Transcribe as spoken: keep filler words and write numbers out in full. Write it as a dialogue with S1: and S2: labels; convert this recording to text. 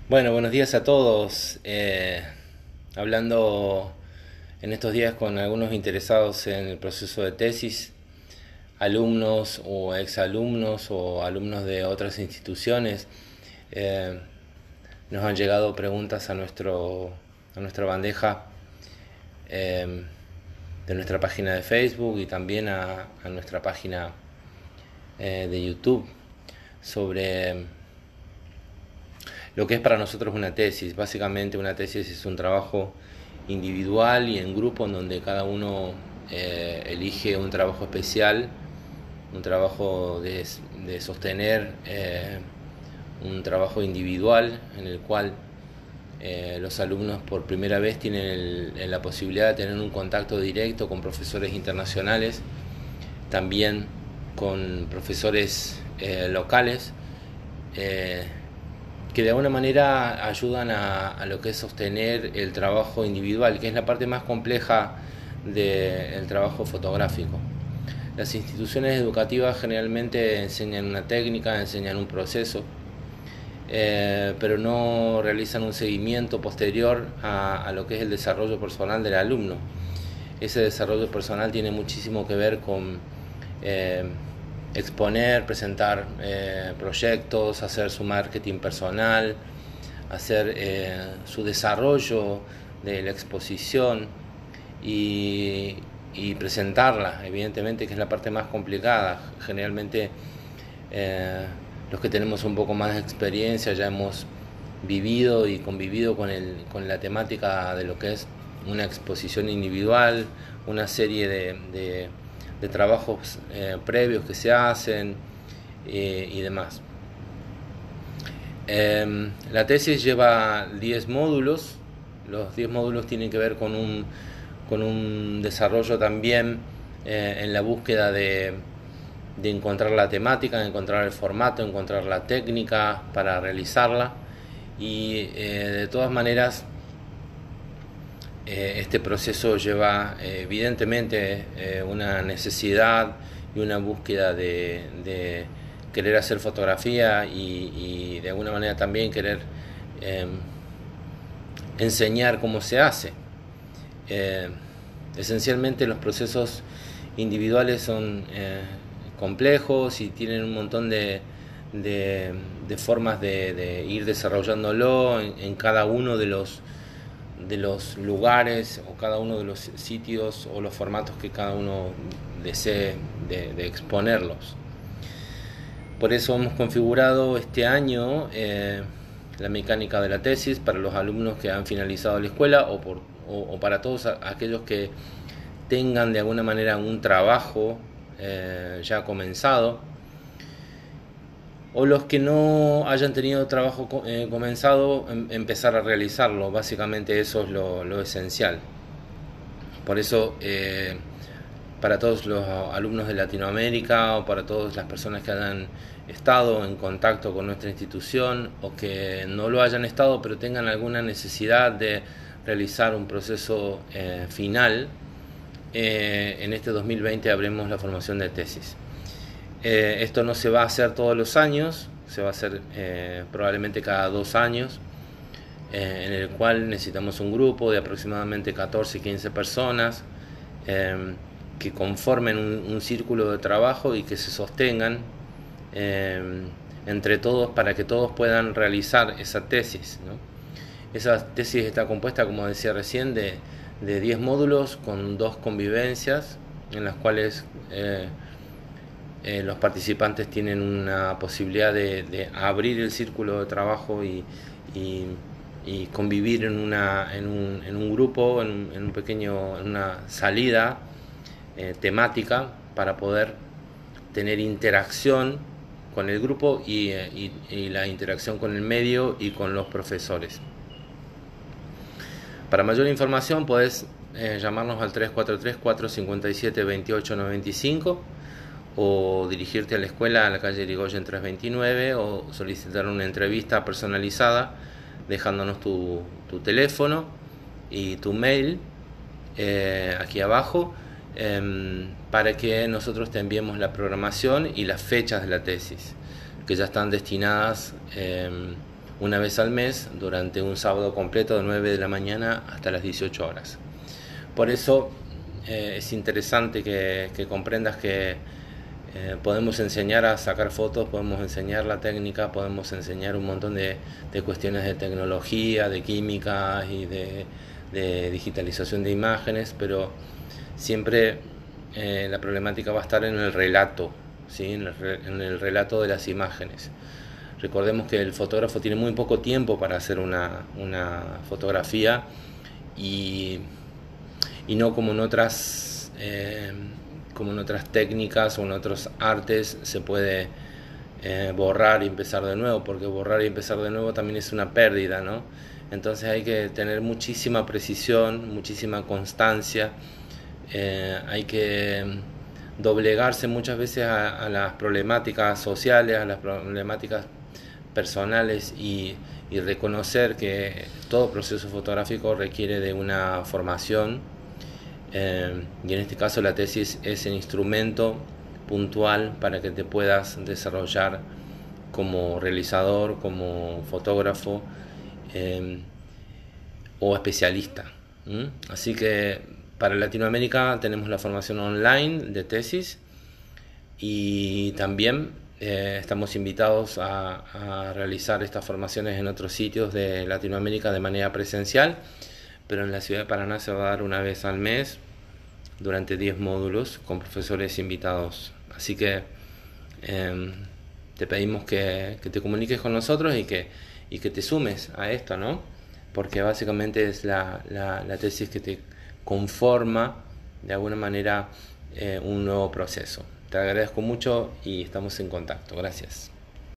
S1: Bueno, buenos días a todos. Eh, hablando en estos días con algunos interesados en el proceso de tesis, alumnos o exalumnos o alumnos de otras instituciones, eh, nos han llegado preguntas a, nuestro, a nuestra bandeja eh, de nuestra página de Facebook y también a, a nuestra página eh, de YouTube sobre lo que es para nosotros una tesis. Básicamente una tesis es un trabajo individual y en grupo en donde cada uno eh, elige un trabajo especial, un trabajo de, de sostener eh, un trabajo individual en el cual eh, los alumnos por primera vez tienen el, la posibilidad de tener un contacto directo con profesores internacionales, también con profesores eh, locales, eh, que de alguna manera ayudan a, a lo que es sostener el trabajo individual, que es la parte más compleja del trabajo fotográfico. Las instituciones educativas generalmente enseñan una técnica, enseñan un proceso, eh, pero no realizan un seguimiento posterior a, a lo que es el desarrollo personal del alumno. Ese desarrollo personal tiene muchísimo que ver con eh, exponer, presentar eh, proyectos, hacer su marketing personal, hacer eh, su desarrollo de la exposición y, y presentarla, evidentemente, que es la parte más complicada. Generalmente eh, los que tenemos un poco más de experiencia ya hemos vivido y convivido con, el, con la temática de lo que es una exposición individual, una serie de, de de trabajos eh, previos que se hacen eh, y demás. Eh, la tesis lleva diez módulos. Los diez módulos tienen que ver con un, con un desarrollo también eh, en la búsqueda de, de encontrar la temática, de encontrar el formato, encontrar la técnica para realizarla y eh, de todas maneras este proceso lleva eh, evidentemente eh, una necesidad y una búsqueda de, de querer hacer fotografía y, y de alguna manera también querer eh, enseñar cómo se hace. Eh, esencialmente los procesos individuales son eh, complejos y tienen un montón de, de, de formas de, de ir desarrollándolo en, en cada uno de los de los lugares o cada uno de los sitios o los formatos que cada uno desee de, de exponerlos. Por eso hemos configurado este año eh, la mecánica de la tesis para los alumnos que han finalizado la escuela o, por, o, o para todos aquellos que tengan de alguna manera un trabajo eh, ya comenzado, o los que no hayan tenido trabajo eh, comenzado, em, empezar a realizarlo. Básicamente eso es lo, lo esencial. Por eso eh, para todos los alumnos de Latinoamérica o para todas las personas que hayan estado en contacto con nuestra institución o que no lo hayan estado pero tengan alguna necesidad de realizar un proceso eh, final, eh, en este dos mil veinte abrimos la formación de tesis. Eh, esto no se va a hacer todos los años, se va a hacer eh, probablemente cada dos años, eh, en el cual necesitamos un grupo de aproximadamente catorce a quince personas eh, que conformen un, un círculo de trabajo y que se sostengan eh, entre todos para que todos puedan realizar esa tesis, ¿no? Esa tesis está compuesta, como decía recién, de, de diez módulos con dos convivencias en las cuales eh, Eh, los participantes tienen una posibilidad de, de abrir el círculo de trabajo y, y, y convivir en, una, en, un, en un grupo, en un, en un pequeño, en una salida eh, temática para poder tener interacción con el grupo y, y, y la interacción con el medio y con los profesores. Para mayor información podés eh, llamarnos al tres cuatro tres, cuatro cinco siete, dos ocho nueve cinco o dirigirte a la escuela a la calle Irigoyen trescientos veintinueve o solicitar una entrevista personalizada dejándonos tu, tu teléfono y tu mail eh, aquí abajo eh, para que nosotros te enviemos la programación y las fechas de la tesis que ya están destinadas eh, una vez al mes durante un sábado completo de nueve de la mañana hasta las dieciocho horas. Por eso eh, es interesante que, que comprendas que eh, podemos enseñar a sacar fotos, podemos enseñar la técnica, podemos enseñar un montón de, de cuestiones de tecnología, de química y de, de digitalización de imágenes, pero siempre eh, la problemática va a estar en el relato, ¿sí? en, el, en el relato de las imágenes. Recordemos que el fotógrafo tiene muy poco tiempo para hacer una, una fotografía y, y no como en otras eh, como en otras técnicas o en otros artes se puede eh, borrar y empezar de nuevo, porque borrar y empezar de nuevo también es una pérdida, ¿no? Entonces hay que tener muchísima precisión, muchísima constancia, eh, hay que doblegarse muchas veces a, a las problemáticas sociales, a las problemáticas personales y, y reconocer que todo proceso fotográfico requiere de una formación eh, y en este caso la tesis es el instrumento puntual para que te puedas desarrollar como realizador, como fotógrafo eh, o especialista. ¿Mm? Así que para Latinoamérica tenemos la formación online de tesis y también eh, estamos invitados a, a realizar estas formaciones en otros sitios de Latinoamérica de manera presencial, pero en la ciudad de Paraná se va a dar una vez al mes durante diez módulos con profesores invitados. Así que eh, te pedimos que, que te comuniques con nosotros y que, y que te sumes a esto, ¿no? Porque básicamente es la, la, la tesis que te conforma de alguna manera eh, un nuevo proceso. Te agradezco mucho y estamos en contacto. Gracias.